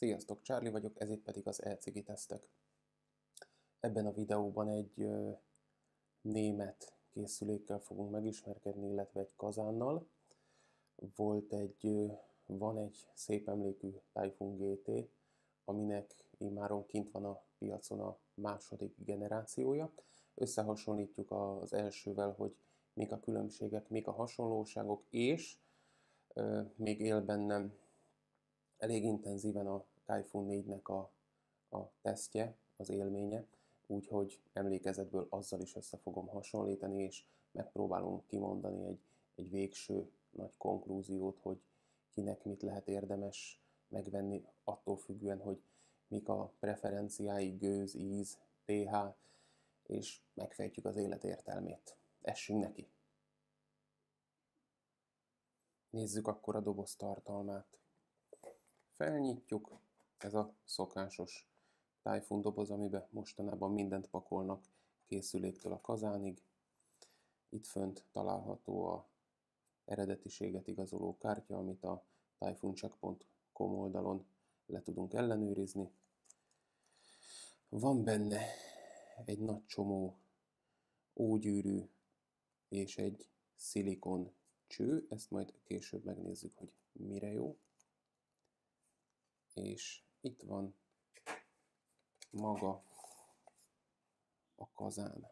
Sziasztok, Charlie vagyok, ez itt pedig az e-cigi tesztek. Ebben a videóban egy német készülékkel fogunk megismerkedni, illetve egy kazánnal. Van egy szép emlékű Typhoon GT, aminek immáron kint van a piacon a második generációja. Összehasonlítjuk az elsővel, hogy mik a különbségek, mik a hasonlóságok, és még él bennem elég intenzíven a Typhoon 4-nek a tesztje, az élménye, úgyhogy emlékezetből azzal is össze fogom hasonlítani, és megpróbálom kimondani egy végső nagy konklúziót, hogy kinek mit lehet érdemes megvenni, attól függően, hogy mik a preferenciái, gőz, íz, pH, és megfejtjük az élet értelmét. Essünk neki! Nézzük akkor a doboz tartalmát. Felnyitjuk, ez a szokásos Typhoon doboz, amiben mostanában mindent pakolnak, készüléktől a kazánig. Itt fönt található a eredetiséget igazoló kártya, amit a typhooncheck.com oldalon le tudunk ellenőrizni. Van benne egy nagy csomó ógyűrű és egy szilikon cső, ezt majd később megnézzük, hogy mire jó. És itt van maga a kazán.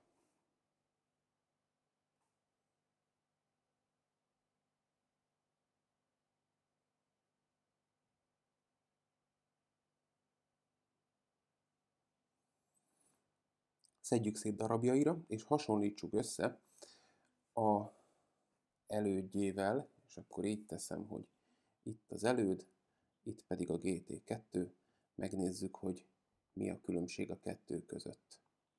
Szedjük szét darabjaira, és hasonlítsuk össze a elődjével, és akkor így teszem, hogy itt az előd, itt pedig a GT2, megnézzük, hogy mi a különbség a kettő között.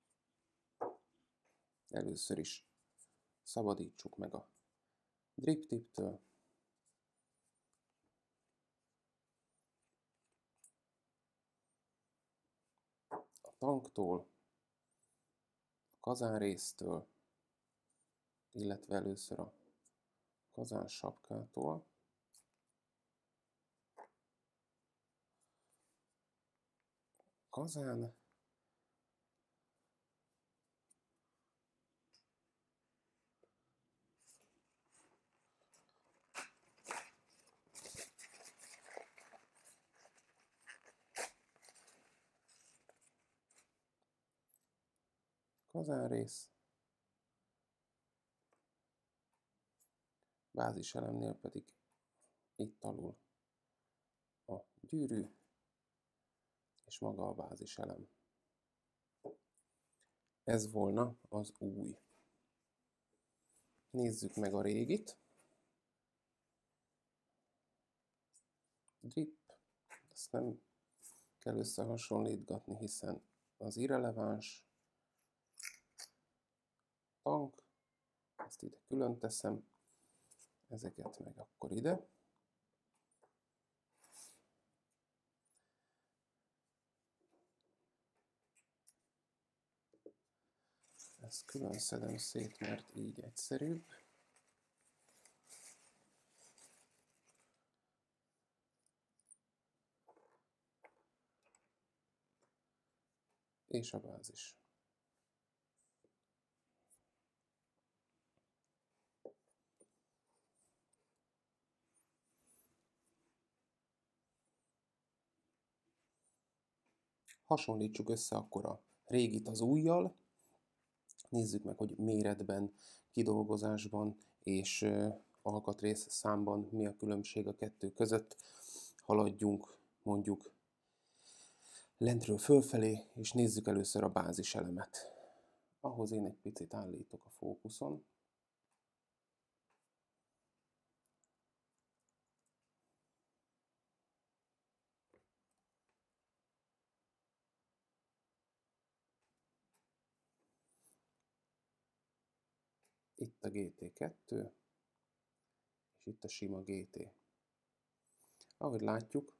Először is szabadítsuk meg a drip tiptől. A tanktól, a kazánrésztől, illetve először a kazán sapkától. Kazán, kazánrész, báziselemnél pedig itt alul a gyűrű, és maga a báziselem. Ez volna az új. Nézzük meg a régit. Drip, ezt nem kell összehasonlítgatni, hiszen az irreleváns. Tank, ezt ide külön teszem, ezeket meg akkor ide. Ezt külön szedem szét, mert így egyszerűbb. És a bázis. Hasonlítsuk össze akkor a régit az újjal. Nézzük meg, hogy méretben, kidolgozásban és alkatrész számban mi a különbség a kettő között. Haladjunk mondjuk lentről fölfelé, és nézzük először a báziselemet. Ahhoz én egy picit állítok a fókuszon. Itt a GT2, és itt a sima GT. Ahogy látjuk,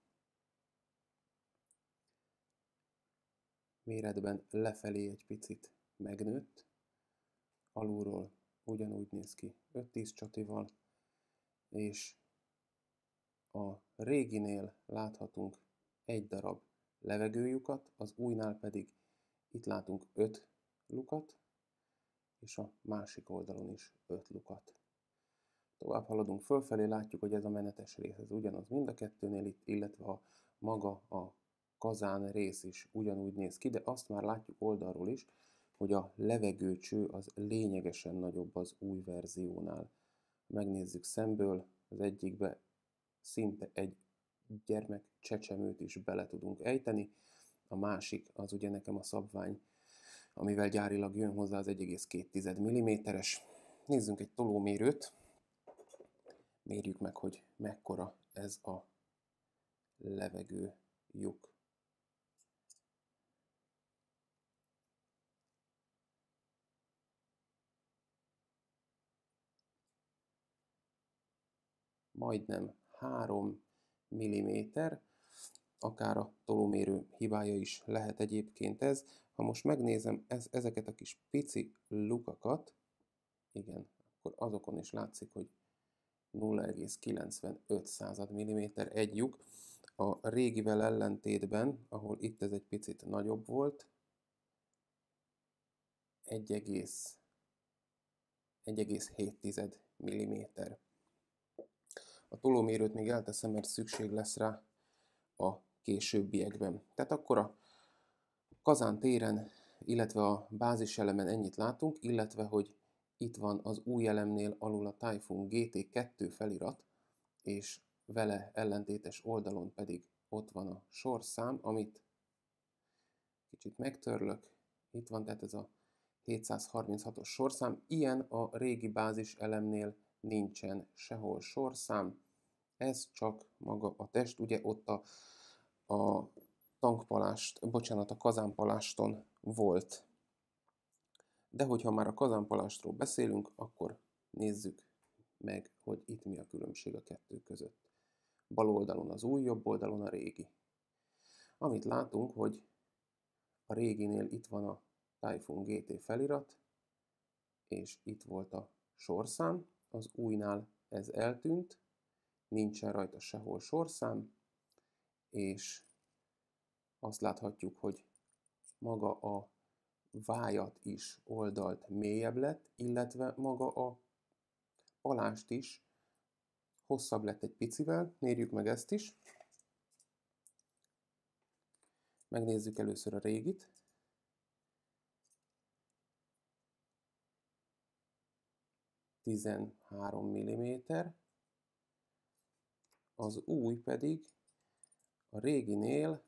méretben lefelé egy picit megnőtt, alulról ugyanúgy néz ki 5-10 csatival, és a réginél láthatunk egy darab levegőlyukat, az újnál pedig itt látunk 5 lukat, és a másik oldalon is 5 lukat. Tovább haladunk fölfelé, látjuk, hogy ez a menetes rész, ez ugyanaz mind a kettőnél, illetve a maga a kazán rész is ugyanúgy néz ki, de azt már látjuk oldalról is, hogy a levegőcső az lényegesen nagyobb az új verziónál. Megnézzük szemből, az egyikbe szinte egy gyermek csecsemőt is bele tudunk ejteni, a másik az ugye nekem a szabvány, amivel gyárilag jön hozzá, az 1,2 mm-es. Nézzünk egy tolómérőt, mérjük meg, hogy mekkora ez a levegő lyuk. Majdnem 3 mm, akár a tolómérő hibája is lehet egyébként ez. Ha most megnézem ezeket a kis pici lukakat, igen, akkor azokon is látszik, hogy 0,95 mm egy lyuk. A régivel ellentétben, ahol itt ez egy picit nagyobb volt, 1,7 mm. A tolómérőt még elteszem, mert szükség lesz rá a későbbiekben. Tehát akkor a kazántéren, illetve a báziselemen ennyit látunk, illetve hogy itt van az új elemnél alul a Typhoon GT2 felirat, és vele ellentétes oldalon pedig ott van a sorszám, amit kicsit megtörlök. Itt van tehát ez a 736-os sorszám. Ilyen a régi bázis elemnél nincsen sehol sorszám. Ez csak maga a test, ugye ott a tankpalást, bocsánat, a kazánpaláston volt. De hogyha már a kazánpalástról beszélünk, akkor nézzük meg, hogy itt mi a különbség a kettő között. Bal oldalon az új, jobb oldalon a régi. Amit látunk, hogy a réginél itt van a Typhoon GT felirat, és itt volt a sorszám, az újnál ez eltűnt, nincsen rajta sehol sorszám, és azt láthatjuk, hogy maga a vájat is oldalt mélyebb lett, illetve maga a palást is hosszabb lett egy picivel. Mérjük meg ezt is. Megnézzük először a régit. ...13 mm. Az új pedig a réginél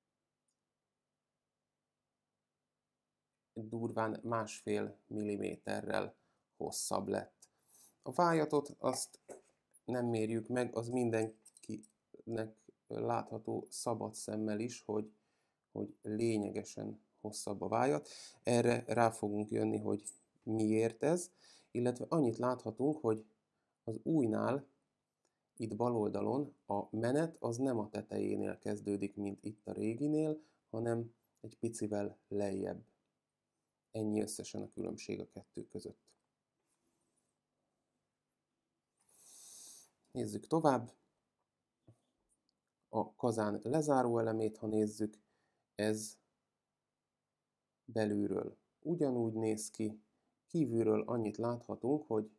durván 1,5 mm-rel hosszabb lett. A vájatot azt nem mérjük meg, az mindenkinek látható szabad szemmel is, hogy lényegesen hosszabb a vájat. Erre rá fogunk jönni, hogy miért ez, illetve annyit láthatunk, hogy az újnál, itt bal oldalon a menet az nem a tetejénél kezdődik, mint itt a réginél, hanem egy picivel lejjebb. Ennyi összesen a különbség a kettő között. Nézzük tovább. A kazán lezáró elemét, ha nézzük, ez belülről ugyanúgy néz ki, kívülről annyit láthatunk, hogy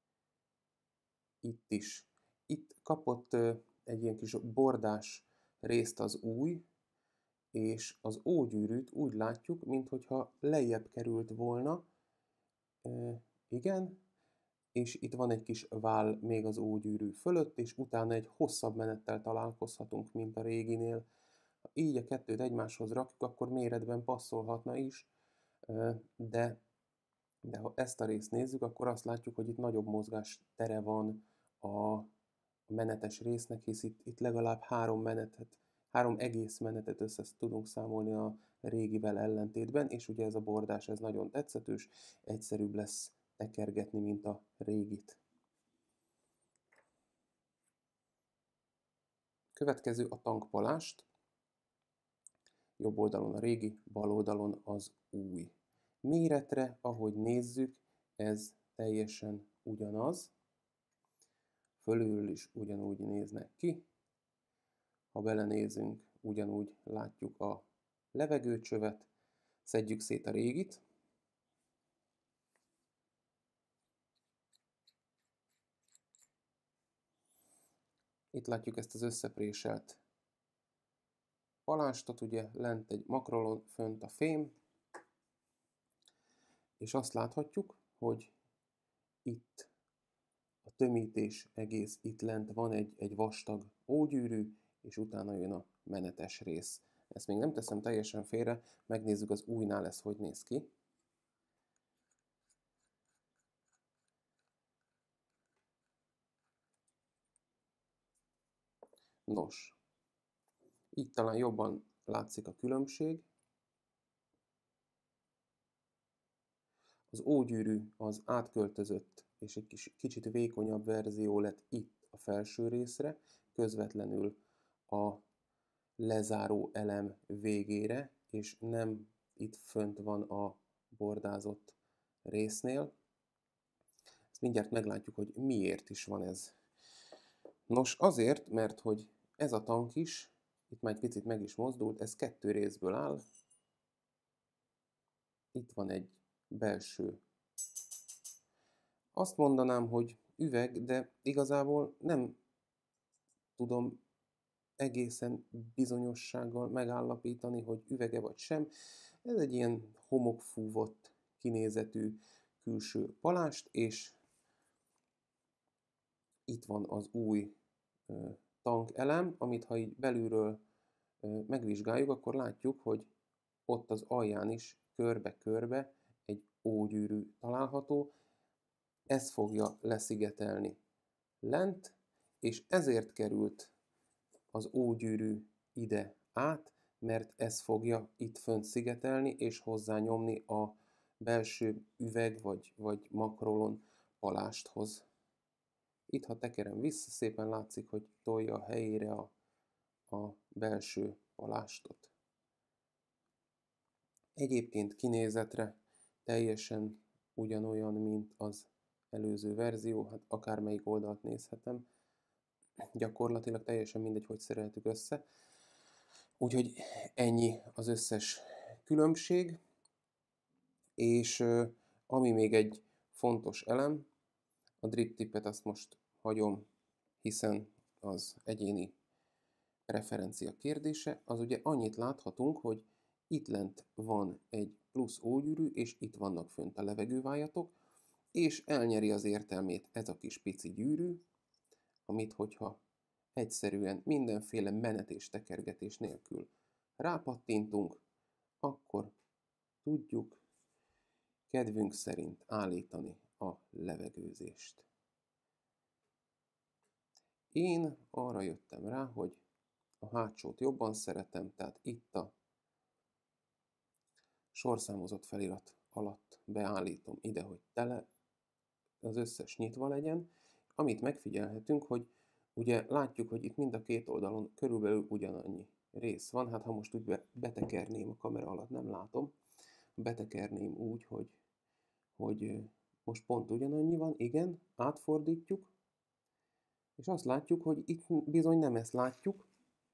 itt kapott egy ilyen kis bordás részt az új, és az ógyűrűt úgy látjuk, minthogyha lejjebb került volna, igen, és itt van egy kis vál még az ógyűrű fölött, és utána egy hosszabb menettel találkozhatunk, mint a réginél. Ha így a kettőt egymáshoz rakjuk, akkor méretben passzolhatna is, de ha ezt a részt nézzük, akkor azt látjuk, hogy itt nagyobb mozgás tere van a menetes résznek, hisz itt legalább 3 egész menetet össze tudunk számolni a régivel ellentétben, és ugye ez a bordás, ez nagyon tetszetős, egyszerűbb lesz tekergetni, mint a régit. Következő a tankpalást. Jobb oldalon a régi, bal oldalon az új. Méretre, ahogy nézzük, ez teljesen ugyanaz. Fölülről is ugyanúgy néznek ki. Ha belenézünk, ugyanúgy látjuk a levegőcsövet, szedjük szét a régit. Itt látjuk ezt az összepréselt palástot, ugye lent egy makrolon, fönt a fém, és azt láthatjuk, hogy itt a tömítés egész itt lent van egy vastag ógyűrű, és utána jön a menetes rész. Ezt még nem teszem teljesen félre, megnézzük az újnál ez hogy néz ki. Nos, itt talán jobban látszik a különbség. Az ógyűrű az átköltözött, és egy kicsit vékonyabb verzió lett itt a felső részre, közvetlenül a lezáró elem végére, és nem itt fönt van a bordázott résznél. Ezt mindjárt meglátjuk, hogy miért is van ez. Nos, azért, mert hogy ez a tank is, itt már egy picit meg is mozdult, ez 2 részből áll. Itt van egy belső. Azt mondanám, hogy üveg, de igazából nem tudom egészen bizonyossággal megállapítani, hogy üvege vagy sem. Ez egy ilyen homokfúvott kinézetű külső palást, és itt van az új tankelem, amit ha így belülről megvizsgáljuk, akkor látjuk, hogy ott az alján is körbe-körbe egy ógyűrű található. Ez fogja leszigetelni lent, és ezért került az ógyűrű ide át, mert ez fogja itt fönt szigetelni, és hozzányomni a belső üveg vagy makrolon palásthoz. Itt, ha tekerem vissza, szépen látszik, hogy tolja a helyére a belső palástot. Egyébként kinézetre teljesen ugyanolyan, mint az előző verzió, hát akármelyik oldalt nézhetem. Gyakorlatilag teljesen mindegy, hogy szereltük össze. Úgyhogy ennyi az összes különbség, és ami még egy fontos elem, a drip tipet azt most hagyom, hiszen az egyéni preferencia kérdése, az ugye annyit láthatunk, hogy itt lent van egy plusz ógyűrű, és itt vannak fönt a levegővájatok, és elnyeri az értelmét ez a kis pici gyűrű, amit hogyha egyszerűen mindenféle menet és tekergetés nélkül rápattintunk, akkor tudjuk kedvünk szerint állítani a levegőzést. Én arra jöttem rá, hogy a hátsót jobban szeretem, tehát itt a sorszámozott felirat alatt beállítom ide, hogy tele az összes nyitva legyen. Amit megfigyelhetünk, hogy ugye látjuk, hogy itt mind a két oldalon körülbelül ugyanannyi rész van. Hát ha most úgy betekerném a kamera alatt, nem látom. Betekerném úgy, hogy most pont ugyanannyi van. Igen, átfordítjuk. És azt látjuk, hogy itt bizony nem ezt látjuk,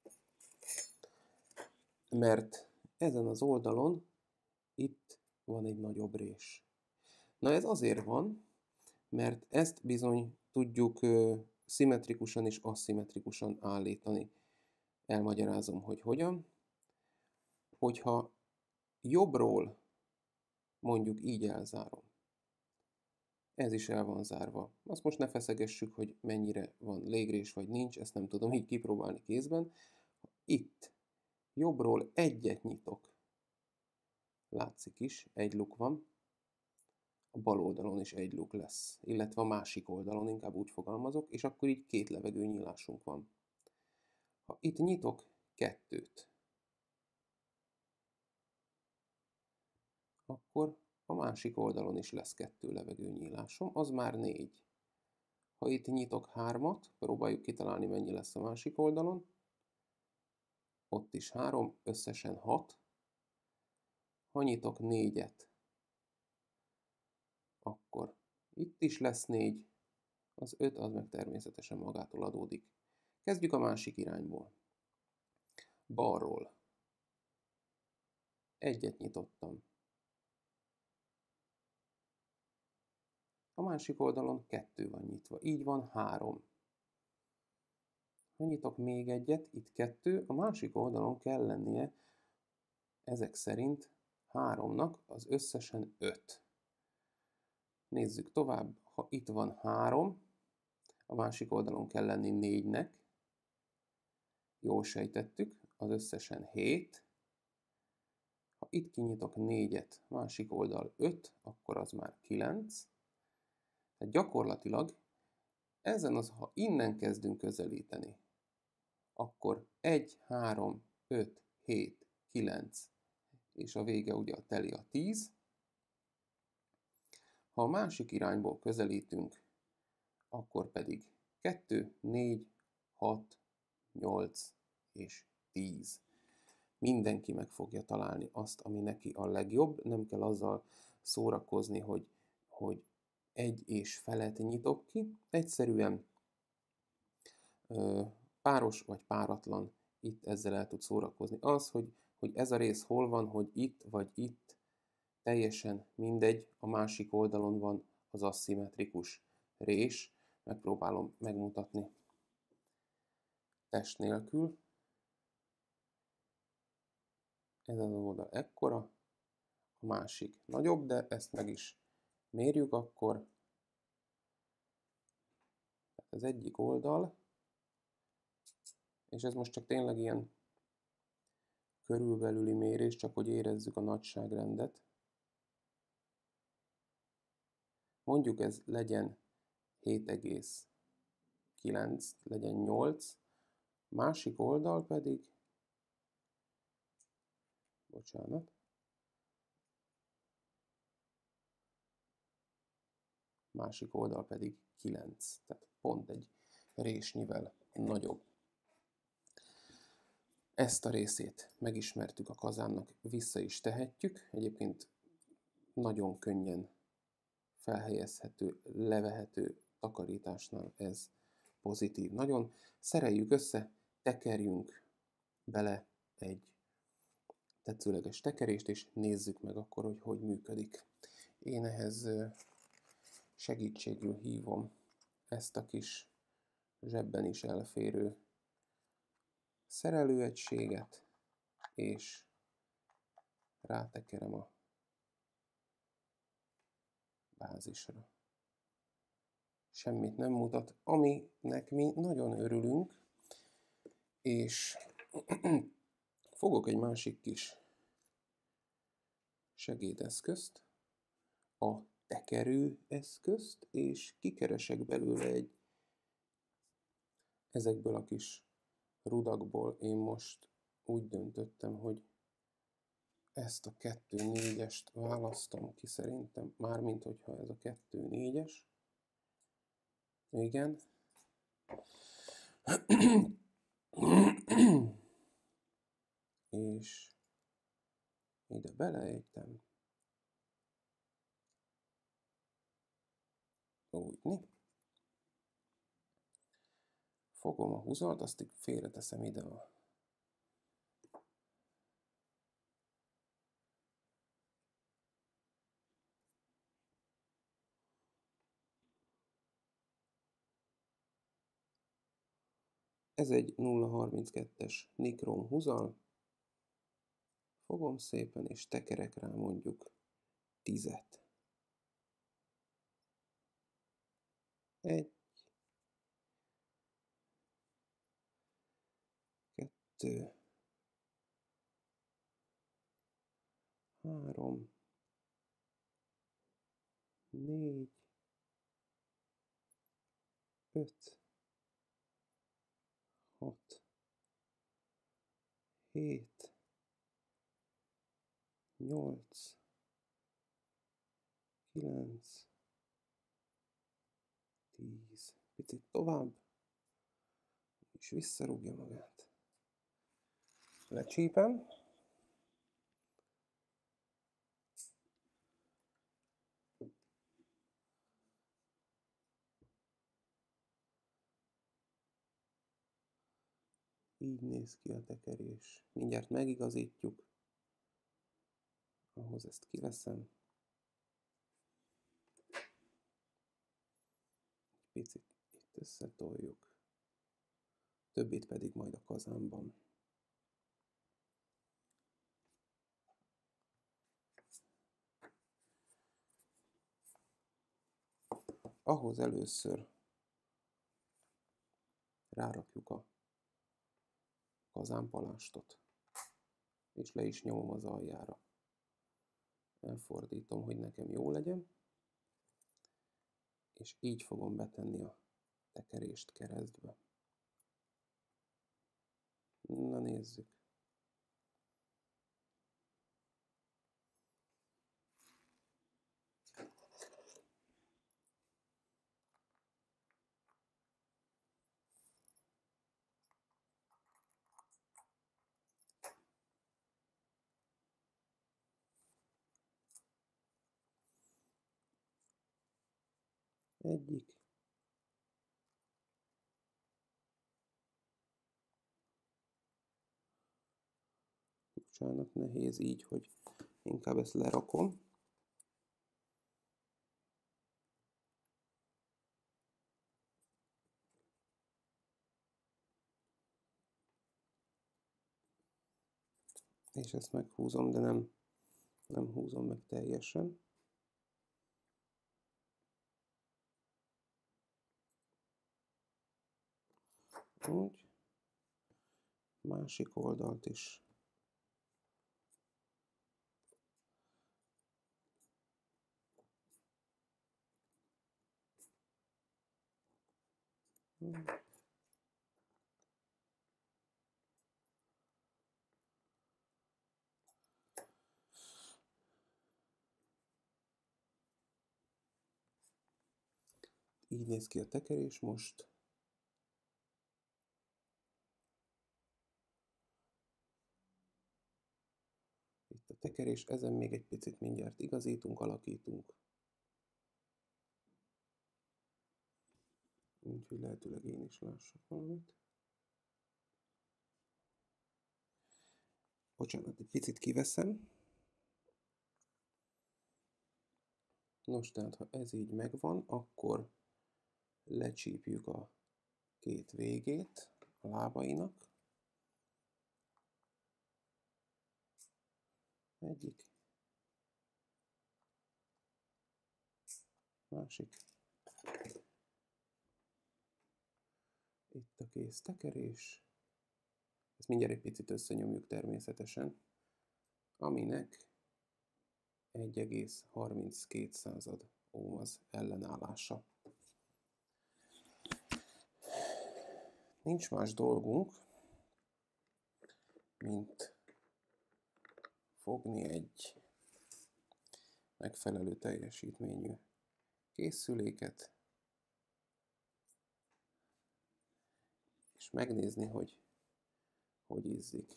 mert ezen az oldalon itt van egy nagyobb rés. Na ez azért van, mert ezt bizony tudjuk szimmetrikusan és aszimmetrikusan állítani. Elmagyarázom, hogy hogyan. Hogyha jobbról mondjuk így elzárom, ez is el van zárva. Azt most ne feszegessük, hogy mennyire van légrés vagy nincs, ezt nem tudom így kipróbálni kézben. Itt jobbról egyet nyitok, látszik is, egy luk van, a bal oldalon is egy luk lesz, illetve a másik oldalon, inkább úgy fogalmazok, és akkor így 2 levegőnyílásunk van. Ha itt nyitok 2-t, akkor a másik oldalon is lesz 2 levegőnyílásom, az már 4. Ha itt nyitok 3-at, próbáljuk kitalálni, mennyi lesz a másik oldalon, ott is 3, összesen 6. Ha nyitok 4-et, akkor itt is lesz 4, az 5 az meg természetesen magától adódik. Kezdjük a másik irányból. balról. Egyet nyitottam. A másik oldalon 2 van nyitva. Így van 3. Ha nyitok még egyet, itt 2, a másik oldalon kell lennie ezek szerint 3-nak az összesen 5. Nézzük tovább, ha itt van 3, a másik oldalon kell lenni 4-nek, jól sejtettük, az összesen 7. Ha itt kinyitok 4-et, másik oldal 5, akkor az már 9. Tehát gyakorlatilag ezen az, ha innen kezdünk közelíteni, akkor 1, 3, 5, 7, 9, és a vége ugye a teli a 10. Ha a másik irányból közelítünk, akkor pedig 2, 4, 6, 8 és 10. Mindenki meg fogja találni azt, ami neki a legjobb. Nem kell azzal szórakozni, hogy 1 és felet nyitok ki. Egyszerűen páros vagy páratlan, itt ezzel el tud szórakozni. Az, hogy ez a rész hol van, hogy itt vagy itt, teljesen mindegy, a másik oldalon van az aszimmetrikus rés. Megpróbálom megmutatni test nélkül. Ez az oldal ekkora, a másik nagyobb, de ezt meg is mérjük akkor. Az egyik oldal, és ez most csak tényleg ilyen körülbelüli mérés, csak hogy érezzük a nagyságrendet. Mondjuk ez legyen 7,9, legyen 8, másik oldal pedig, másik oldal pedig 9, tehát pont egy résnyivel nagyobb. Ezt a részét megismertük a kazánnak, vissza is tehetjük. Egyébként nagyon könnyen felhelyezhető, levehető takarításnál ez pozitív. Nagyon szereljük össze, tekerjünk bele egy tetszőleges tekerést, és nézzük meg akkor, hogy hogy működik. Én ehhez segítségül hívom ezt a kis zsebben is elférő szerelőegységet, és rátekerem a bázisra. Semmit nem mutat, aminek mi nagyon örülünk, és fogok egy másik kis segédeszközt, a tekerő eszközt, és kikeresek belőle egy ezekből a kis rudakból. Én most úgy döntöttem, hogy ezt a 2-4-est választom ki szerintem, mármint hogyha ez a 2-4-es. Igen. És ide beleejtem. Úgyni. Fogom a húzalt, azt félreteszem ide a Ez egy 0,32-es nikron húzal. Fogom szépen, és tekerek rá mondjuk 10-et. 1, 2, 3, 4, 5, 6, 7, 8, 9, 10. Picit tovább, és visszarúgja magát. Lecsípem. Így néz ki a tekerés. Mindjárt megigazítjuk. Ahhoz ezt kiveszem. Picit itt összetoljuk. Többit pedig majd a kazánban. Ahhoz először rárakjuk a kazánpalástot, és le is nyomom az aljára. Elfordítom, hogy nekem jó legyen, és így fogom betenni a tekerést keresztbe. Na nézzük. Egyik. Bocsánat, nehéz így, hogy inkább ezt lerakom. És ezt meghúzom, de nem húzom meg teljesen. Úgy. Másik oldalt is. Így néz ki a tekerés most. Itt a tekerés, ezen még egy picit mindjárt igazítunk, alakítunk. Úgyhogy lehetőleg én is lássak valamit. Bocsánat, egy picit kiveszem. Nos, tehát ha ez így megvan, akkor lecsípjük a két végét a lábainak. Egyik. Másik. Itt a kész tekerés. Ezt mindjárt egy picit összenyomjuk természetesen, aminek 1,32 ohm az ellenállása. Nincs más dolgunk, mint fogni egy megfelelő teljesítményű készüléket, és megnézni, hogy ízzik.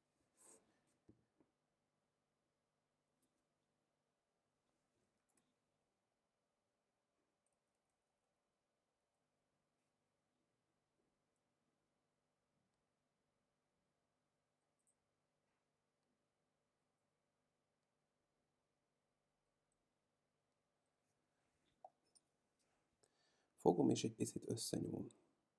Fogom és egy picit összenyomom.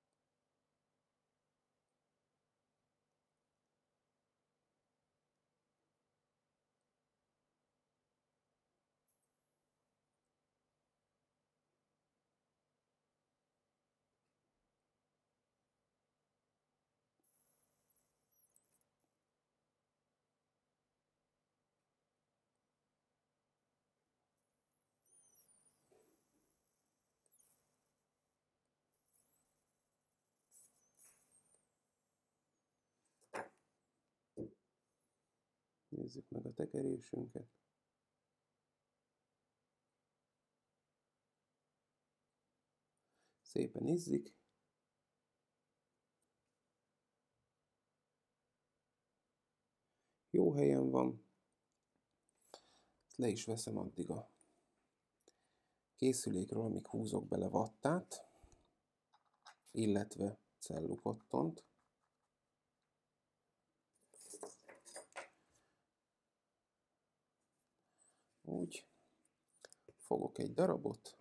Nézzük meg a tekerésünket. Szépen izzik. Jó helyen van. Le is veszem addig a készülékről, amíg húzok bele wattát, illetve cellukottont. Úgy. Fogok egy darabot.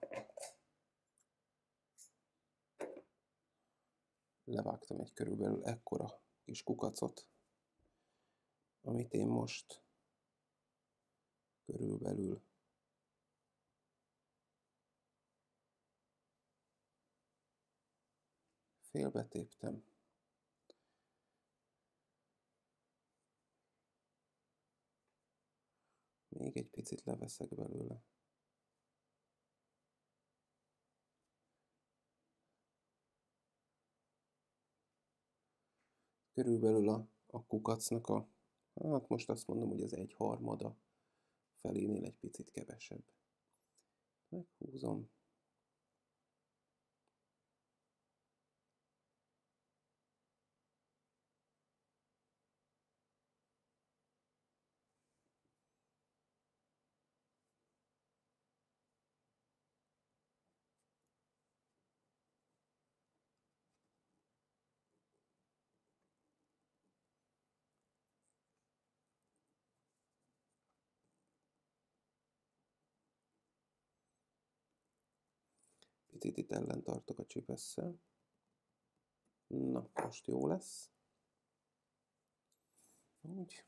Levágtam egy körülbelül ekkora kis kukacot, amit én most körülbelül félbetéptem. Még egy picit leveszek belőle. Körülbelül a kukacnak hát most azt mondom, hogy az 1/3 felénél egy picit kevesebb. Meghúzom. Picit itt ellen tartok a csipesszel. Na, most jó lesz. Úgy.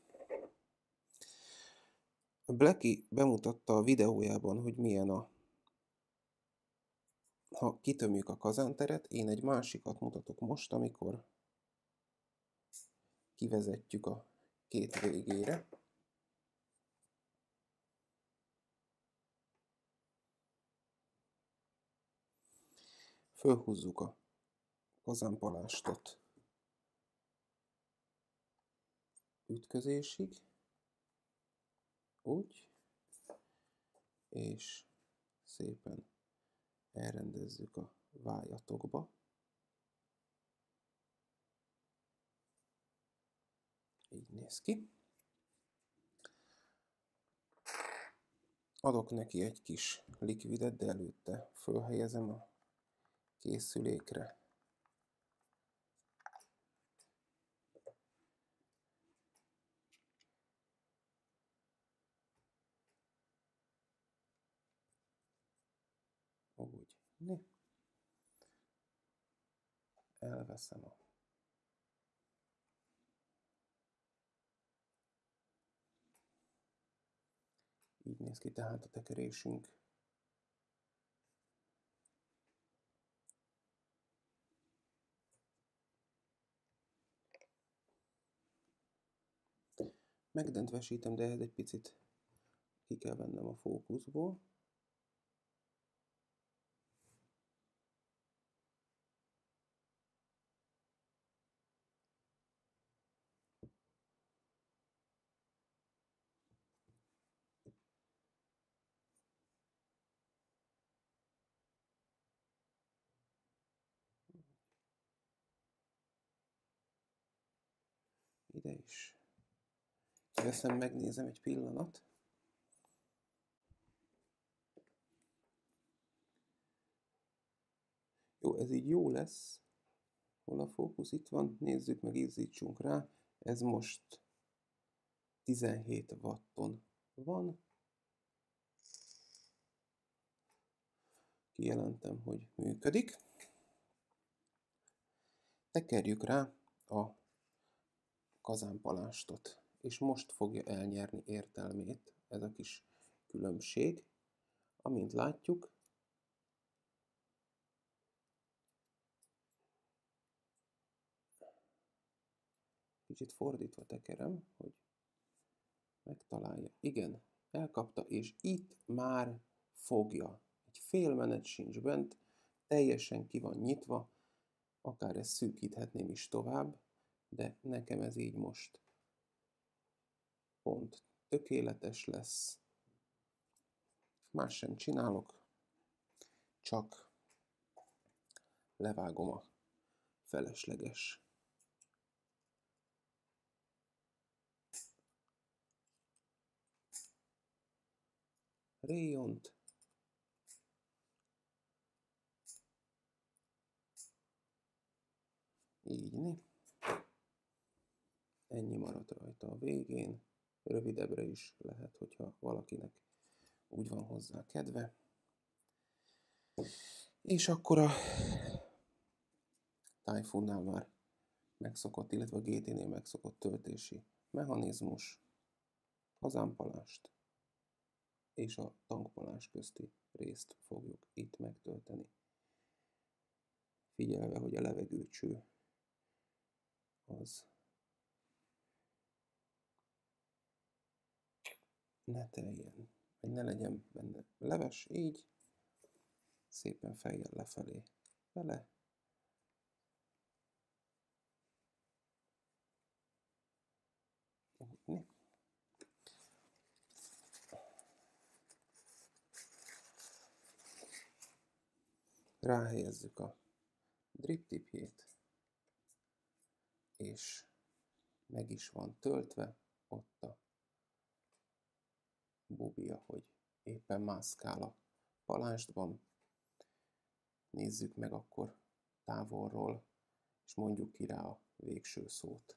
Blackie bemutatta a videójában, hogy milyen ha kitömjük a kazánteret. Én egy másikat mutatok most, amikor kivezetjük a két végére. Fölhúzzuk a kazánpalástot ütközésig, úgy, és szépen elrendezzük a vájatokba. Így néz ki. Adok neki egy kis likvidet, de előtte fölhelyezem a készülékre. Úgy. Elveszem a így néz ki tehát a tekerésünk. Megdöntvesítem, de ehhez egy picit ki kell vennem a fókuszból. Ide is. Veszem, megnézem egy pillanat. Jó, ez így jó lesz. Hol a fókusz? Itt van. Nézzük meg, ízítsunk rá. Ez most 17 watton van. Kijelentem, hogy működik. Tekerjük rá a kazánpalástot, és most fogja elnyerni értelmét ez a kis különbség. Amint látjuk, kicsit fordítva tekerem, hogy megtalálja. Igen, elkapta, és itt már fogja. Egy fél menet sincs bent, teljesen ki van nyitva, akár ezt szűkíthetném is tovább, de nekem ez így most pont tökéletes lesz. Más sem csinálok, csak levágom a felesleges réjont. Így. Ennyi maradt rajta a végén. Rövidebbre is lehet, hogyha valakinek úgy van hozzá kedve. És akkor a Typhoonnál már megszokott, illetve a GT-nél megszokott töltési mechanizmus, kazánpalást és a tankpalás közti részt fogjuk itt megtölteni. Figyelve, hogy a levegőcső az ne teljen, vagy ne legyen benne leves, így szépen fejjel lefelé bele. Ráhelyezzük a drip tipjét, és meg is van töltve ott a bubia, hogy éppen mászkál a palástban. Nézzük meg akkor távolról, és mondjuk ki rá a végső szót.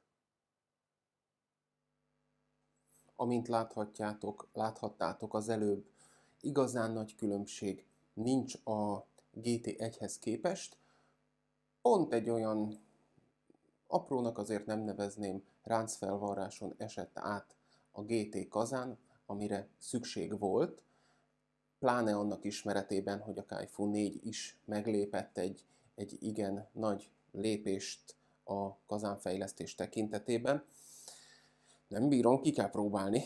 Amint láthattátok az előbb, igazán nagy különbség nincs a GT1-hez képest. Pont egy olyan aprónak azért nem nevezném, ráncfelvarráson esett át a GT kazán, amire szükség volt, pláne annak ismeretében, hogy a Kaifu 4 is meglépett egy igen nagy lépést a kazánfejlesztés tekintetében. Nem bírom, ki kell próbálni.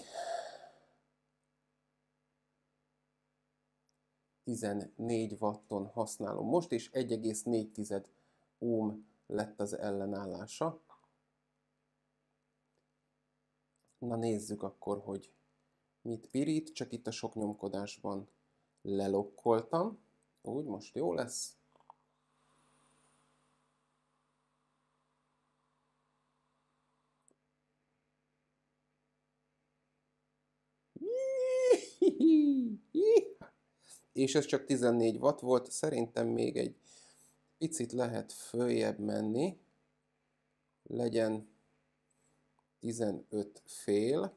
14 watton használom most, és 1,4 ohm lett az ellenállása. Na nézzük akkor, hogy mit pirít, csak itt a sok nyomkodásban lelokkoltam. Úgy, most jó lesz. És ez csak 14 watt volt, szerintem még egy picit lehet följebb menni. Legyen 15 fél.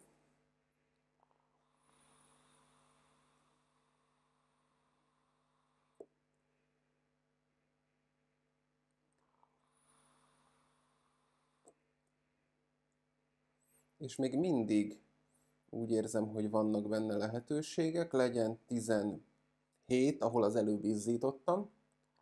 És még mindig úgy érzem, hogy vannak benne lehetőségek. Legyen 17, ahol az előbb izzítottam.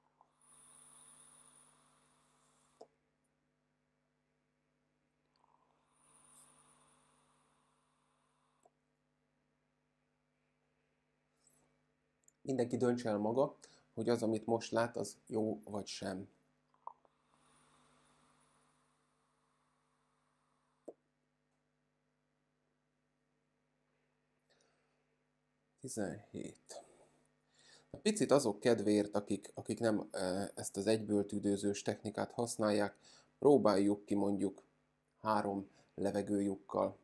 Mindenki döntse el maga, hogy az, amit most lát, az jó vagy sem. A picit azok kedvéért, akik nem ezt az egyből tüdőzős technikát használják, próbáljuk ki mondjuk 3 levegőlyukkal.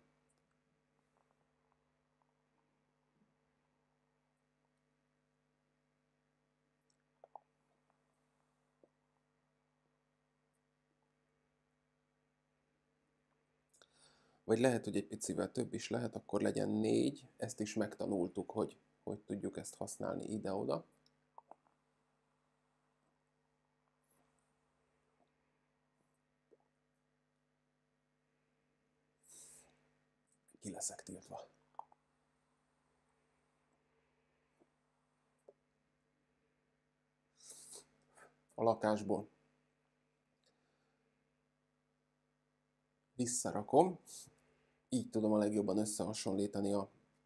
Vagy lehet, hogy egy picivel több is lehet, akkor legyen 4. Ezt is megtanultuk, hogy tudjuk ezt használni ide-oda. Ki leszek tiltva. A lakásból visszarakom. Így tudom a legjobban összehasonlítani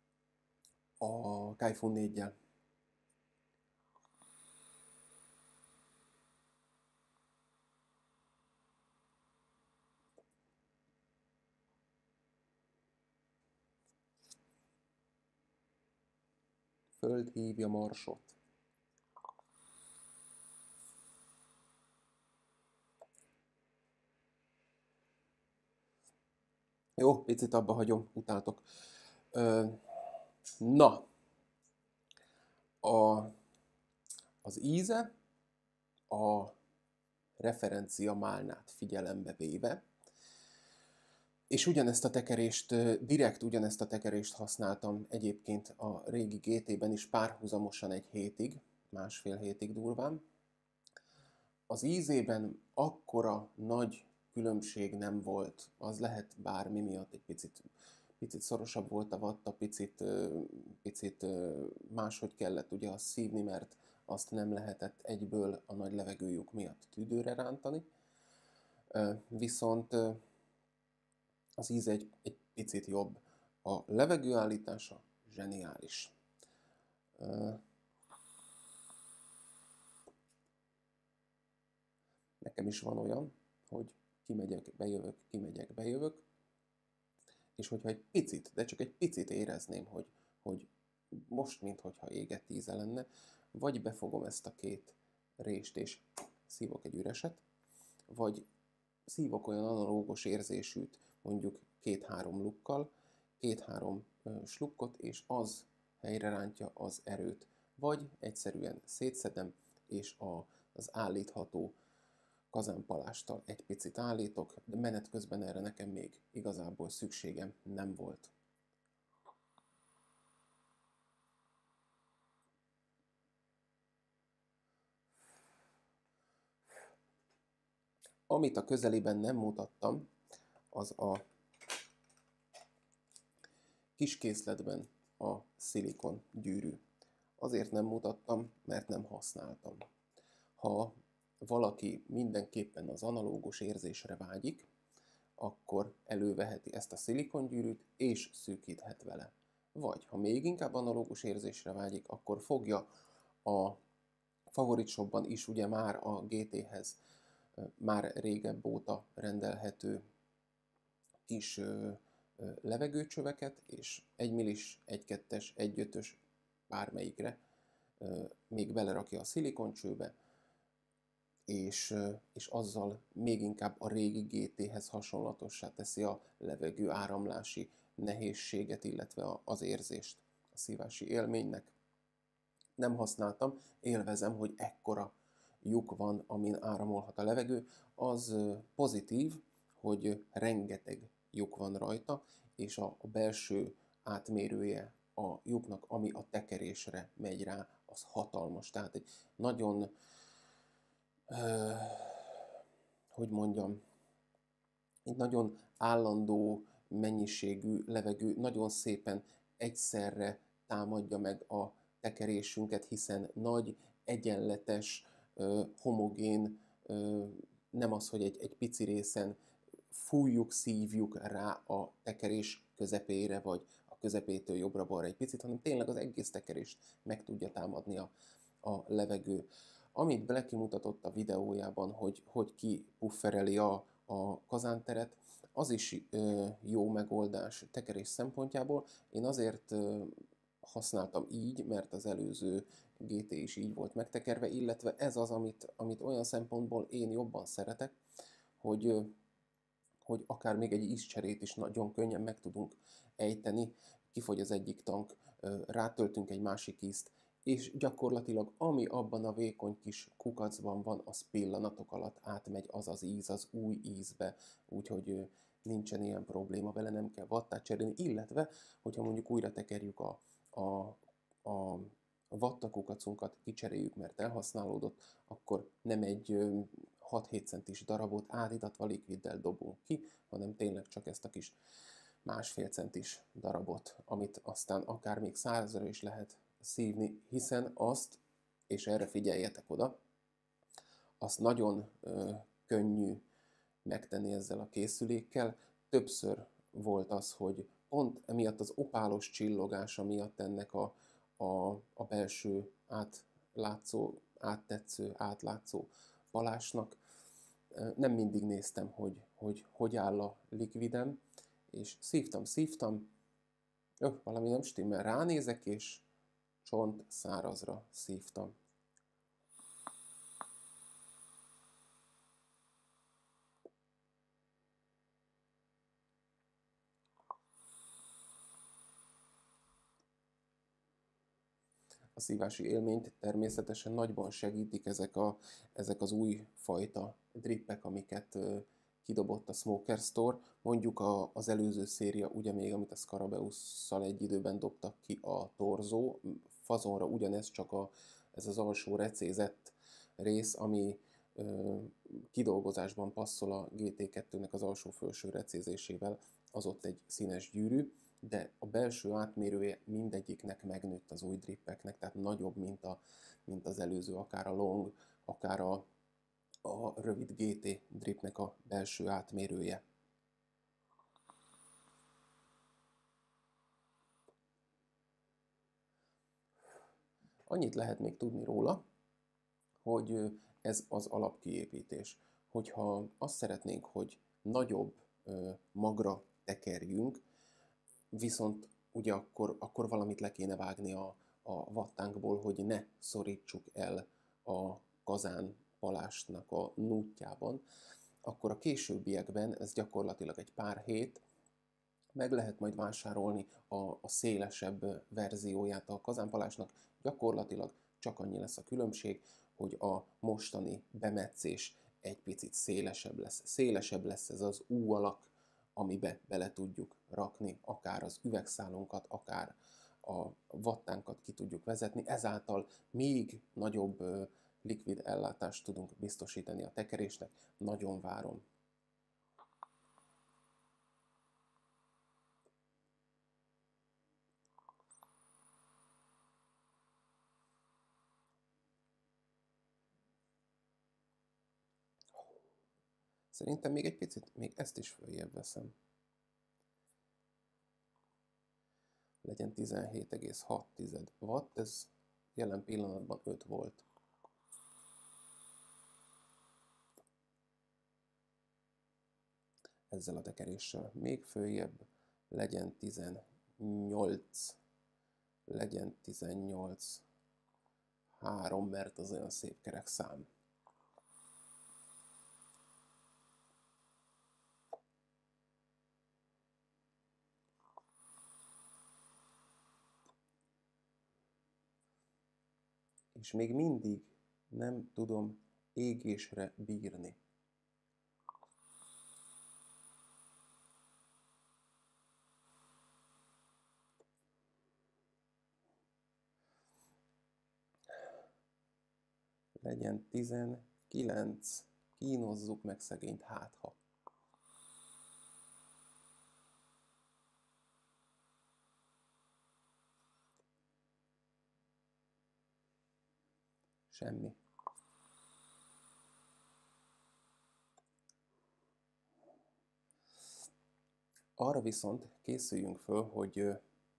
a Kaifu 4-jel. Föld hívja Marsot. Jó, picit abba hagyom, utáltok. Na, az íze a referencia málnát figyelembe véve És ugyanezt a tekerést, direkt ugyanezt a tekerést használtam egyébként a régi GT-ben is párhuzamosan egy hétig, másfél hétig durván. Az ízében akkora nagy különbség nem volt, az lehet bármi miatt egy picit szorosabb volt a vatta, picit máshogy kellett ugye azt szívni, mert azt nem lehetett egyből a nagy levegőjük miatt tüdőre rántani. Viszont az íze egy picit jobb. A levegőállítása zseniális. Nekem is van olyan, hogy kimegyek, bejövök, és hogyha egy picit, de csak egy picit érezném, hogy most, minthogyha égett íze lenne, vagy befogom ezt a két rést, és szívok egy üreset, vagy szívok olyan analógos érzésűt, mondjuk 2-3 lukkal, 2-3 slukkot, és az helyre rántja az erőt. Vagy egyszerűen szétszedem, és az állítható kazánpalásttal egy picit állítok, de menet közben erre nekem még igazából szükségem nem volt. Amit a közelében nem mutattam, az a kiskészletben a szilikon gyűrű. Azért nem mutattam, mert nem használtam. Ha valaki mindenképpen az analógus érzésre vágyik, akkor előveheti ezt a szilikongyűrűt, és szűkíthet vele. Vagy, ha még inkább analógus érzésre vágyik, akkor fogja a Favorit Shopban is ugye már a GT-hez már régebb óta rendelhető kis levegőcsöveket, és 1 millis, 1,2-es, 1,5-ös bármelyikre még belerakja a szilikoncsőbe, és azzal még inkább a régi GT-hez hasonlatossá teszi a levegő áramlási nehézséget, illetve az érzést a szívási élménynek. Nem használtam, élvezem, hogy ekkora lyuk van, amin áramolhat a levegő. Az pozitív, hogy rengeteg lyuk van rajta, és a belső átmérője a lyuknak, ami a tekerésre megy rá, az hatalmas. Tehát egy nagyon, hogy mondjam, egy nagyon állandó mennyiségű levegő nagyon szépen egyszerre támadja meg a tekerésünket, hiszen nagy, egyenletes, homogén, nem az, hogy egy pici részen fújjuk, szívjuk rá a tekerés közepére, vagy a közepétől jobbra-balra egy picit, hanem tényleg az egész tekerést meg tudja támadni a levegő. Amit Blacky mutatott a videójában, hogy kipuffereli a kazánteret, az is jó megoldás tekerés szempontjából. Én azért használtam így, mert az előző GT is így volt megtekerve, illetve ez az, amit olyan szempontból én jobban szeretek, hogy akár még egy ízcserét is nagyon könnyen meg tudunk ejteni, kifogy az egyik tank, rátöltünk egy másik ízt, és gyakorlatilag ami abban a vékony kis kukacban van, az pillanatok alatt átmegy az az íz, az új ízbe, úgyhogy nincsen ilyen probléma vele, nem kell vattát cserélni, illetve, hogyha mondjuk újra tekerjük a vattakukacunkat, kicseréljük, mert elhasználódott, akkor nem egy 6-7 centis darabot átítatva likviddel dobunk ki, hanem tényleg csak ezt a kis 1,5 centis darabot, amit aztán akár még 100-ra is lehet szívni, hiszen azt, és erre figyeljetek oda, azt nagyon könnyű megtenni ezzel a készülékkel. Többször volt az, hogy pont emiatt az opálos csillogása miatt ennek a belső áttetsző, átlátszó palásnak nem mindig néztem, hogy áll a likvidem, és szívtam, valami nem stimmel, ránézek, és csont szárazra szívtam. A szívási élményt természetesen nagyban segítik ezek az új fajta drippek, amiket kidobott a Smoker Store, mondjuk az előző széria, ugye még, amit a Scarabeus-szal egy időben dobtak ki, a Torzo, fazonra ugyanez, csak ez az alsó recézett rész, ami kidolgozásban passzol a GT2-nek az alsó-felső recézésével, az ott egy színes gyűrű, de a belső átmérője mindegyiknek megnőtt az új drippeknek, tehát nagyobb, mint az előző, akár a long, akár a rövid GT dripnek a belső átmérője. Annyit lehet még tudni róla, hogy ez az alapkiépítés. Hogyha azt szeretnénk, hogy nagyobb magra tekerjünk, viszont ugye akkor valamit le kéne vágni a vattánkból, hogy ne szorítsuk el a kazánpalástnak a nútjában, akkor a későbbiekben, ez gyakorlatilag egy pár hét, meg lehet majd vásárolni a szélesebb verzióját a kazánpalásnak. Gyakorlatilag csak annyi lesz a különbség, hogy a mostani bemetszés egy picit szélesebb lesz. Szélesebb lesz ez az U alak, amibe bele tudjuk rakni akár az üvegszálunkat, akár a vattánkat ki tudjuk vezetni. Ezáltal még nagyobb likvid ellátást tudunk biztosítani a tekerésnek. Nagyon várom. Szerintem még egy picit, még ezt is följebb veszem. Legyen 17,6 watt, ez jelen pillanatban 5 volt. Ezzel a tekeréssel még följebb, legyen 18, legyen 18,3, mert az olyan szép kerek szám. És még mindig nem tudom égésre bírni. Legyen 19, kínozzuk meg szegényt, hátha. Semmi. Arra viszont készüljünk föl, hogy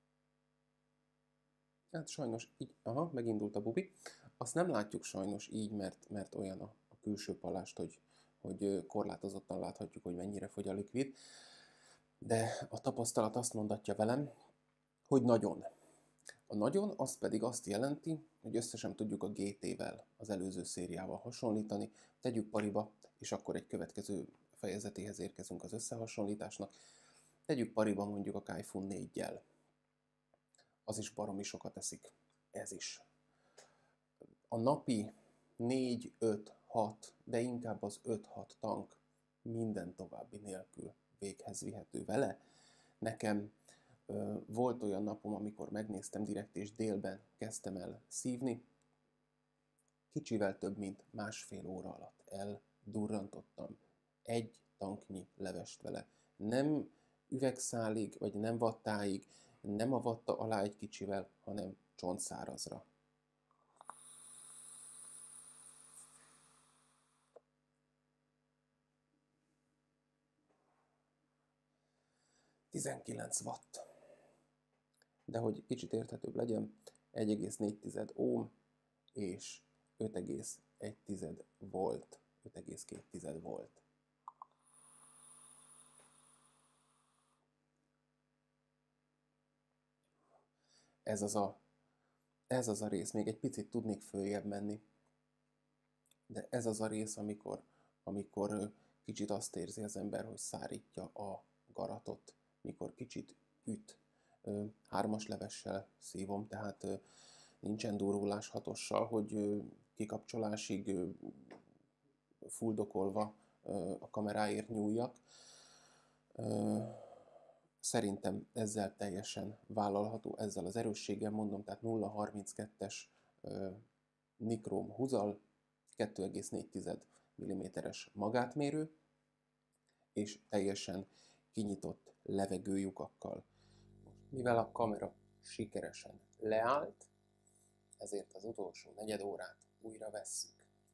hát sajnos így, aha, megindult a bubi. Azt nem látjuk sajnos így, mert olyan a külső palást, hogy korlátozottan láthatjuk, hogy mennyire fogy a likvid. De a tapasztalat azt mondatja velem, hogy nagyon. A nagyon az pedig azt jelenti, hogy összesen tudjuk a GT-vel, az előző szériával hasonlítani, tegyük pariba, és akkor egy következő fejezetéhez érkezünk az összehasonlításnak. Tegyük pariba mondjuk a Kaifun 4-jel. Az is baromi sokat eszik. Ez is. A napi 4, 5, 6, de inkább az 5-6 tank minden további nélkül véghez vihető vele. Nekem volt olyan napom, amikor megnéztem direkt, és délben kezdtem el szívni. Kicsivel több, mint másfél óra alatt eldurrantottam egy tanknyi levest vele. Nem üvegszálig, vagy nem vattáig, nem a vatta alá egy kicsivel, hanem csontszárazra. ...19 watt. De hogy kicsit érthetőbb legyen, 1,4 ohm és 5,1 volt. 5,2 volt. Ez az a rész, még egy picit tudnék följebb menni, de ez az a rész, amikor kicsit azt érzi az ember, hogy szárítja a garatot, mikor kicsit üt. 3-as levessel szívom, tehát nincsen durulás 6-ossal, hogy kikapcsolásig fuldokolva a kameráért nyúljak. Szerintem ezzel teljesen vállalható, ezzel az erősséggel mondom, tehát 0,32-es nikrom húzal, 2,4 mm-es magátmérő, és teljesen kinyitott levegőlyukakkal. Mivel a kamera sikeresen leállt, ezért az utolsó negyed órát újra vesszük.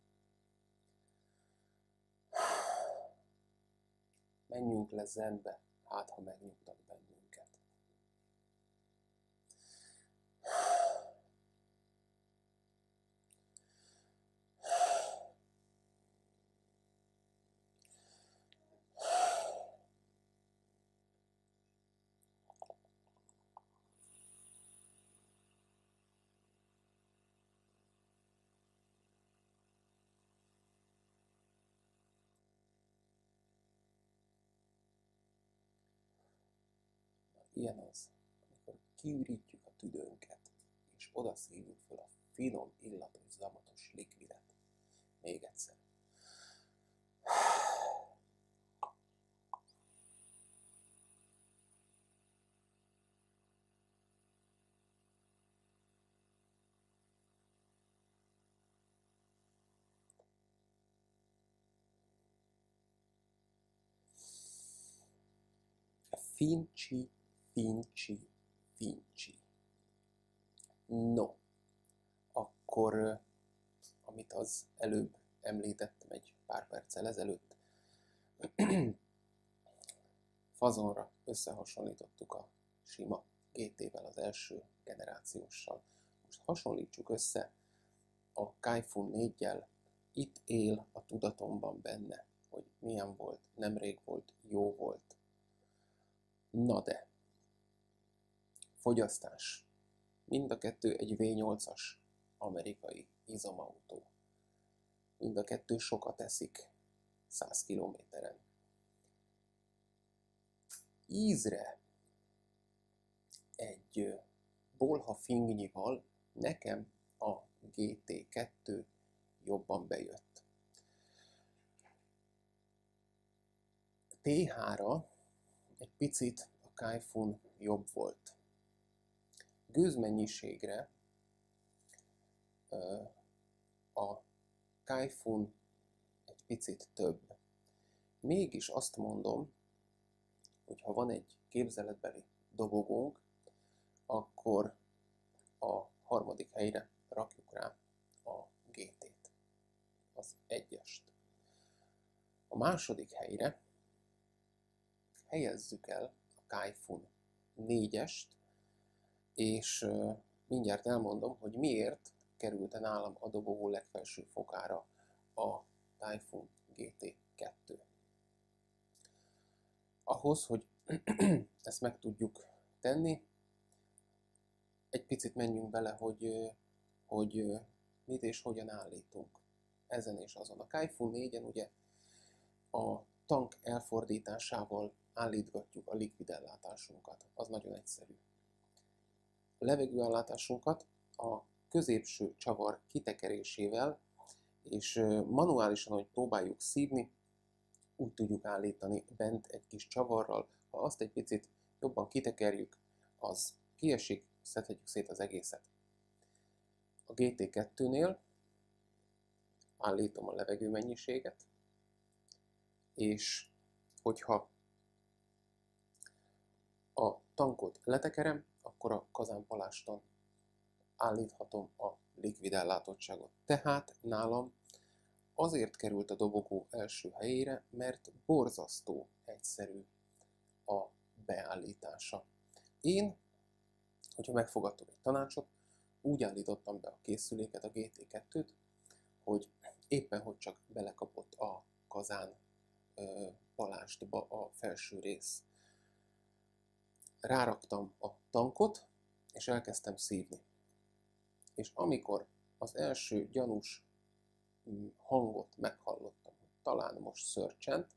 Menjünk le zenbe, hát ha megnyugtat bennünket. Ilyen az, amikor kiürítjük a tüdőnket, és oda szívjuk fel a finom, illatos, zamatos likvidet. Még egyszer. Fincsi, fincsi, fincsi. No, akkor, amit az előbb említettem egy pár perccel ezelőtt, fazonra összehasonlítottuk a sima GT-vel, az első generációssal. Most hasonlítsuk össze a Kaifun 4-jel. Itt él a tudatomban benne, hogy milyen volt, nemrég volt, jó volt. Na de, fogyasztás. Mind a kettő egy V8-as amerikai izomautó. Mind a kettő sokat eszik 100 kilométeren. Ízre egy bolha fingnyival nekem a GT2 jobban bejött. pH-ra egy picit a Kaifun jobb volt. Gőzmennyiségre a Kaifun egy picit több. Mégis azt mondom, hogy ha van egy képzeletbeli dobogónk, akkor a harmadik helyre rakjuk rá a GT-t, az 1-est. A második helyre helyezzük el a Kaifun 4-est, és mindjárt elmondom, hogy miért került nálam a dobogó legfelső fokára a Kaifun GT2. Ahhoz, hogy ezt meg tudjuk tenni, egy picit menjünk bele, hogy mit és hogyan állítunk ezen és azon. A Kaifun 4-en ugye a tank elfordításával állítgatjuk a likvidellátásunkat. Az nagyon egyszerű. A levegőellátásunkat a középső csavar kitekerésével és manuálisan, hogy próbáljuk szívni, úgy tudjuk állítani bent egy kis csavarral. Ha azt egy picit jobban kitekerjük, az kiesik, szedhetjük szét az egészet. A GT2-nél állítom a levegőmennyiséget, és hogyha a tankot letekerem, akkor a kazánpaláston állíthatom a likvidellátottságot. Tehát nálam azért került a dobogó első helyére, mert borzasztó egyszerű a beállítása. Én, hogyha megfogadtok egy tanácsot, úgy állítottam be a készüléket, a GT2-t, hogy éppen hogy csak belekapott a kazán palástba a felső rész. Ráraktam a tankot, és elkezdtem szívni. És amikor az első gyanús hangot meghallottam, hogy talán most szörcsent,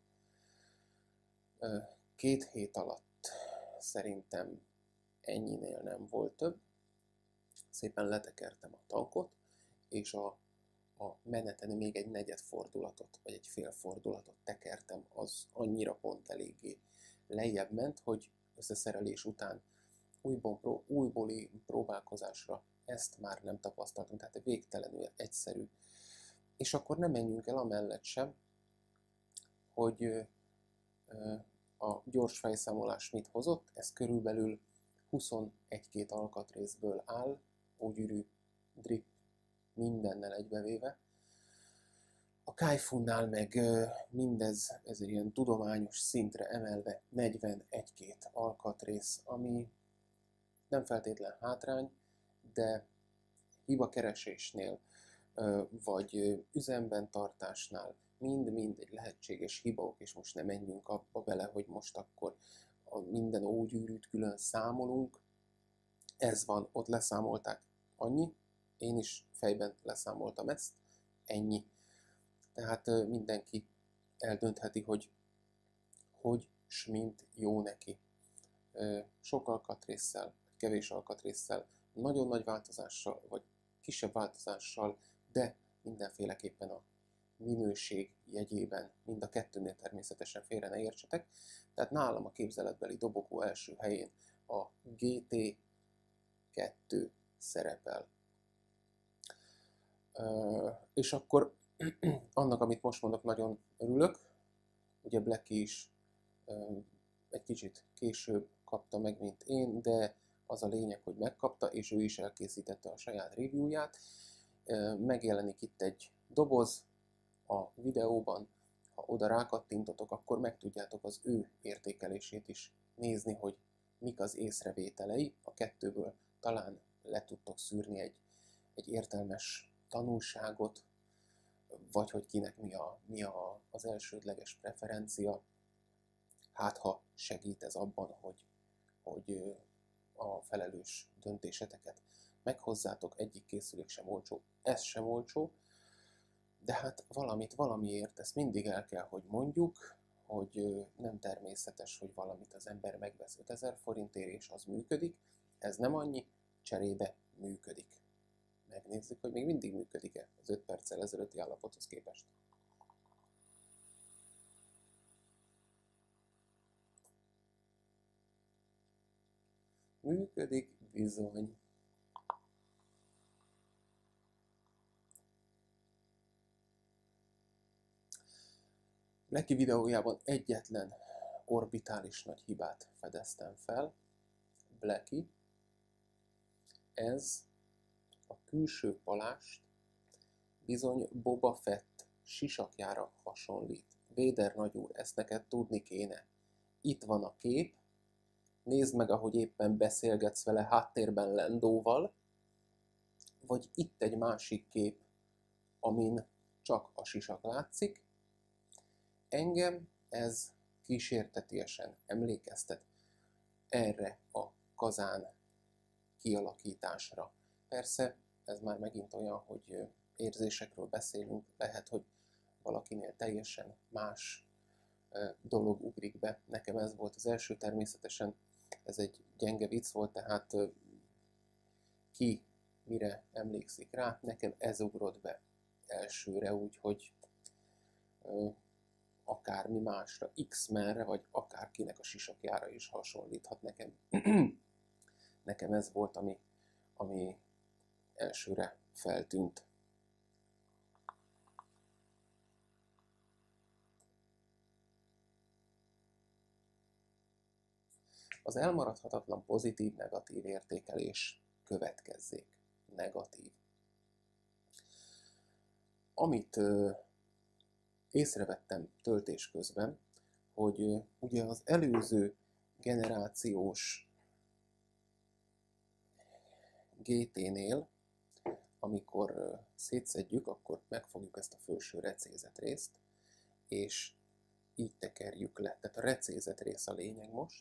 2 hét alatt szerintem ennyinél nem volt több. Szépen letekertem a tankot, és a a meneten még egy negyed fordulatot, vagy egy fél fordulatot tekertem, az annyira pont lejjebb ment, hogy összeszerelés után újbóli próbálkozásra ezt már nem tapasztaltunk, tehát végtelenül egyszerű. És akkor nem menjünk el amellett sem, hogy a gyors fejszámolás mit hozott, ez körülbelül 21-2 alkatrészből áll, ógyűrű, drip, mindennel egybevéve. A Kaifunnál meg mindez ez egy ilyen tudományos szintre emelve 41-2 alkatrész, ami nem feltétlen hátrány, de hibakeresésnél vagy üzemben tartásnál mind-mind egy lehetséges hibaok, és most nem menjünk abba bele, hogy most akkor minden ógyűrűt külön számolunk. Ez van, ott leszámolták annyi, én is fejben leszámoltam ezt, ennyi. Tehát mindenki eldöntheti, hogy s mint jó neki. Sok alkatrésszel, kevés alkatrésszel, nagyon nagy változással, vagy kisebb változással, de mindenféleképpen a minőség jegyében, mind a kettőnél természetesen félre ne értsetek. Tehát nálam a képzeletbeli dobogó első helyén a GT2 szerepel. És akkor annak, amit most mondok, nagyon örülök. Ugye Blacky is egy kicsit később kapta meg, mint én, de az a lényeg, hogy megkapta, és ő is elkészítette a saját reviewját. Megjelenik itt egy doboz a videóban, ha oda rákattintotok, akkor meg tudjátok az ő értékelését is nézni, hogy mik az észrevételei. A kettőből talán le tudtok szűrni egy értelmes tanulságot, vagy hogy kinek mi az elsődleges preferencia. Hát ha segít ez abban, hogy a felelős döntéseteket meghozzátok. Egyik készülék sem olcsó, ez sem olcsó, de hát valamiért ezt mindig el kell, hogy mondjuk, hogy nem természetes, hogy valamit az ember megvesz 5000 forintért, és az működik. Ez nem annyi, cserébe működik. Megnézzük, hogy még mindig működik-e az 5 perccel ezelőtti állapothoz képest. Működik bizony. Blacky videójában egyetlen orbitális nagy hibát fedeztem fel. Blacky, ez a külső palást bizony Boba Fett sisakjára hasonlít. Vader nagyúr, ezt neked tudni kéne. Itt van a kép, nézd meg, ahogy éppen beszélgetsz vele háttérben Landóval, vagy itt egy másik kép, amin csak a sisak látszik. Engem ez kísértetiesen emlékeztet erre a kazán kialakításra. Persze ez már megint olyan, hogy érzésekről beszélünk, lehet, hogy valakinél teljesen más dolog ugrik be. Nekem ez volt az első, természetesen ez egy gyenge vicc volt, tehát ki mire emlékszik rá, nekem ez ugrott be elsőre, úgyhogy akármi másra, X-Menre, vagy akárkinek a sisakjára is hasonlíthat nekem. Nekem ez volt, ami elsőre feltűnt. Az elmaradhatatlan pozitív-negatív értékelés következzék. Negatív. Amit észrevettem töltés közben, hogy ugye az előző generációs GT-nél, amikor szétszedjük, akkor megfogjuk ezt a felső recézett részt, és így tekerjük le. Tehát a recézett rész a lényeg most.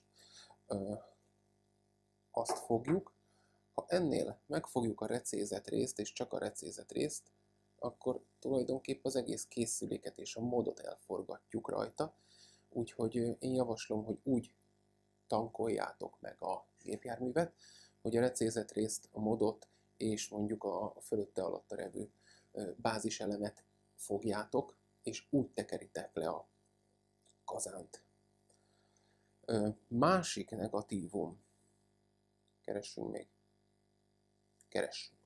Azt fogjuk. Ha ennél megfogjuk a recézett részt, és csak a recézett részt, akkor tulajdonképpen az egész készüléket és a modot elforgatjuk rajta. Úgyhogy én javaslom, hogy úgy tankoljátok meg a gépjárművet, hogy a recézett részt, a modot és mondjuk a fölötte alatta levő báziselemet fogjátok, és úgy tekeritek le a kazánt. Másik negatívum. Keressünk még. Keressünk.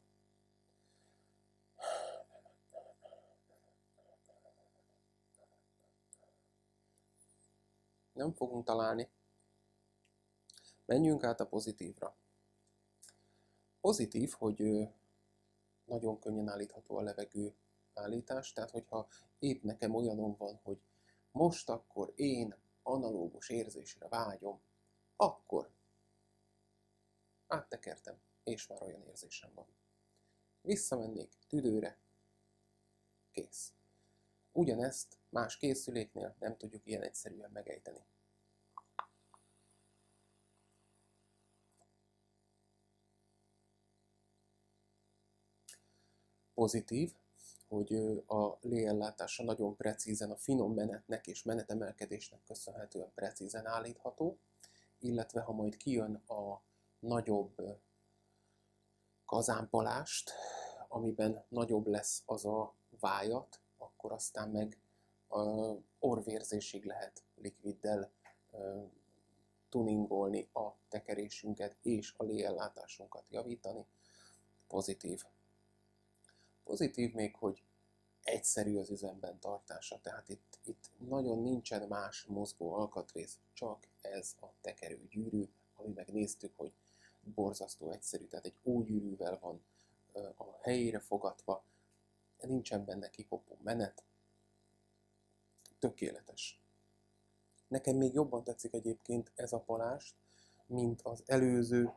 Nem fogunk találni. Menjünk át a pozitívra. Pozitív, hogy nagyon könnyen állítható a levegő állítás, tehát hogyha épp nekem olyanom van, hogy most akkor én analógus érzésre vágyom, akkor áttekertem, és már olyan érzésem van. Visszamennék tüdőre, kész. Ugyanezt más készüléknél nem tudjuk ilyen egyszerűen megejteni. Pozitív, hogy a légellátása nagyon precízen, a finom menetnek és menetemelkedésnek köszönhetően precízen állítható, illetve ha majd kijön a nagyobb kazánpalást, amiben nagyobb lesz az a vájat, akkor aztán meg orvérzésig lehet likviddel tuningolni a tekerésünket és a légellátásunkat javítani. Pozitív. Pozitív még, hogy egyszerű az üzemben tartása, tehát itt nagyon nincsen más mozgó alkatrész, csak ez a tekerőgyűrű, ami megnéztük, hogy borzasztó egyszerű, tehát egy ógyűrűvel van a helyére fogatva, nincsen benne kikopó menet, tökéletes. Nekem még jobban tetszik egyébként ez a palást, mint az előző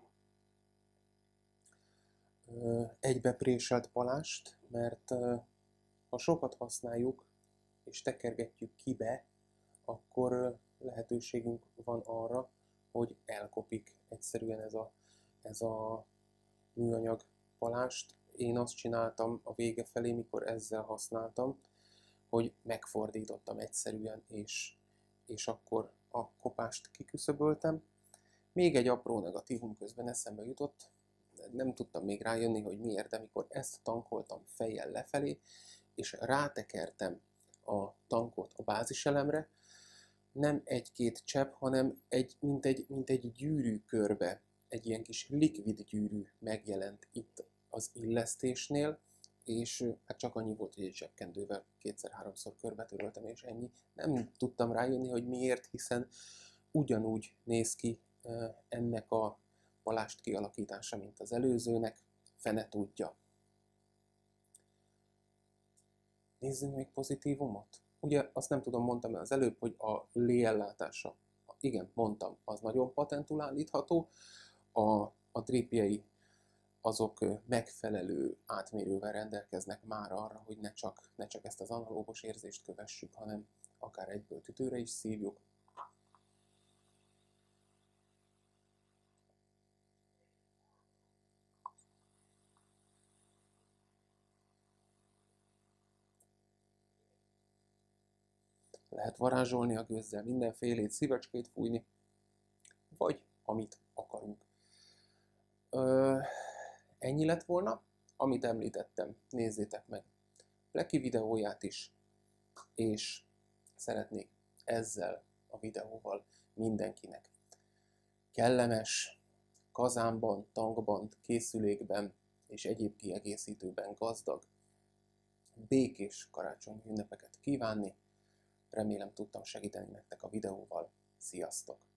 egybepréselt palást, mert ha sokat használjuk és tekergetjük kibe, akkor lehetőségünk van arra, hogy elkopik egyszerűen ez a műanyag palást. Én azt csináltam a vége felé, mikor ezzel használtam, hogy megfordítottam egyszerűen, és akkor a kopást kiküszöböltem. Még egy apró negatívum közben eszembe jutott, nem tudtam még rájönni, hogy miért, de amikor ezt tankoltam fejjel lefelé, és rátekertem a tankot a báziselemre, nem egy-két csepp, hanem mint egy gyűrűkörbe, egy ilyen kis likvid gyűrű megjelent itt az illesztésnél, és hát csak annyi volt, hogy egy zsebkendővel kétszer-háromszor körbetöröltem, és ennyi. Nem tudtam rájönni, hogy miért, hiszen ugyanúgy néz ki ennek a palást kialakítása, mint az előzőnek, fene tudja. Nézzünk még pozitívumot. Ugye azt nem tudom, mondtam az előbb, hogy a légellátása, igen, mondtam, az nagyon patentul állítható, a drépjei azok megfelelő átmérővel rendelkeznek már arra, hogy ne csak ezt az analógos érzést kövessük, hanem akár egyből tüdőre is szívjuk. Lehet varázsolni a gőzzel, mindenfélét, szívecskét fújni, vagy amit akarunk. Ennyi lett volna, amit említettem, nézzétek meg Pleki videóját is, és szeretnék ezzel a videóval mindenkinek kellemes, kazánban, tankban, készülékben és egyéb kiegészítőben gazdag, békés karácsonyi ünnepeket kívánni. Remélem tudtam segíteni nektek a videóval. Sziasztok!